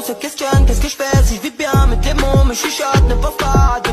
se questionne, qu'est-ce que je fais si je vis bien? Mes démons me chuchotent, ne pense pas à